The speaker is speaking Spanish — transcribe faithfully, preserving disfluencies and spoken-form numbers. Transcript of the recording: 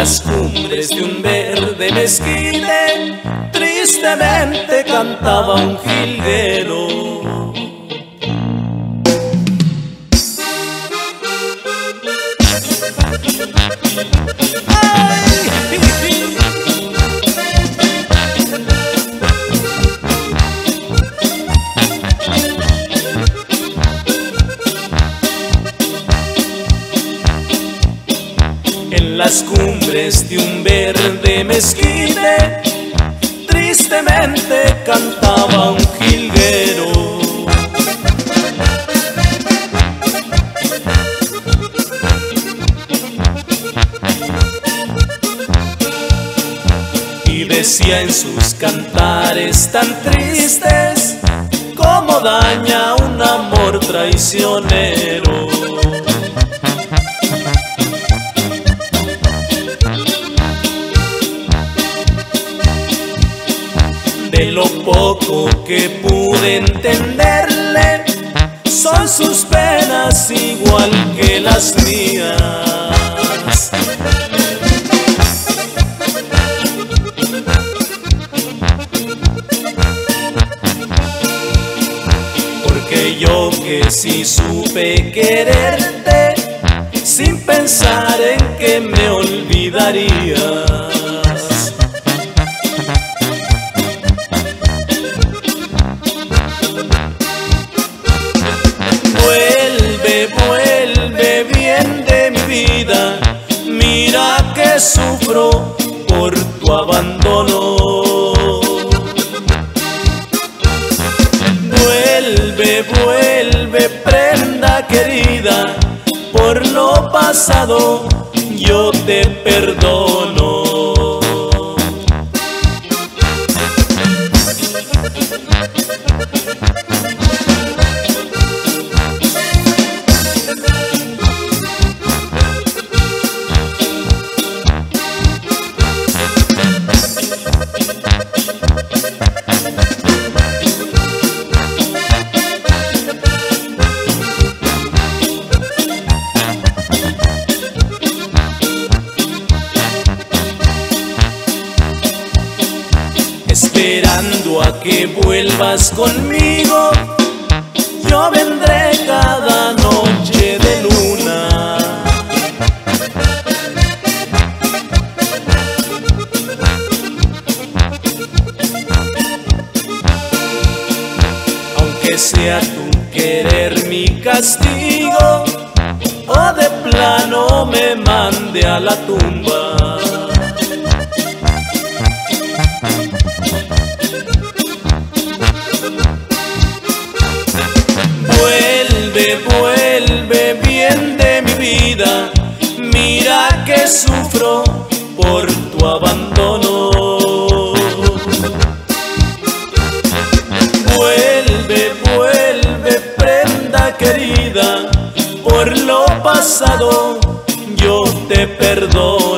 las cumbres de un verde mezquite, tristemente cantaba un jilguero. En las cumbres de un verde mezquite, tristemente cantaba un jilguero. Y decía en sus cantares tan tristes cómo daña un amor traicionero. De lo poco que pude entenderle, son sus penas igual que las mías. Porque yo que sí supe quererte, sin pensar en que me olvidarías. Vuelve, vuelve bien de mi vida, mira que sufro por tu abandono. Vuelve, vuelve prenda querida, por lo pasado yo te perdono. Esperando a que vuelvas conmigo, yo vendré cada noche de luna. Aunque sea tu querer mi castigo, o de plano me mande a la tumba. Vuelve, vuelve bien de mi vida, mira que sufro por tu abandono. Vuelve, vuelve prenda querida, por lo pasado yo te perdono.